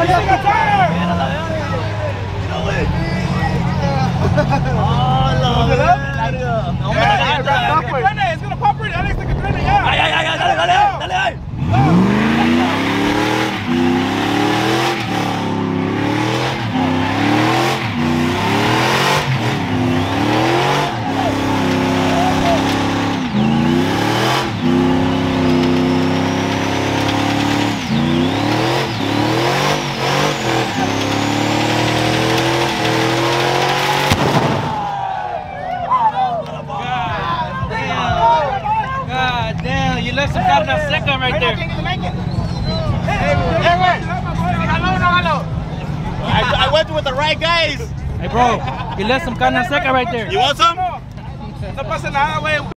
Es gonna pop right. Alex, like a drone, yeah. Dale. God damn, you left some carne seca right there. I went with the right guys. Hey bro, you left some carne seca right there. You want some? No pasa nada, güey.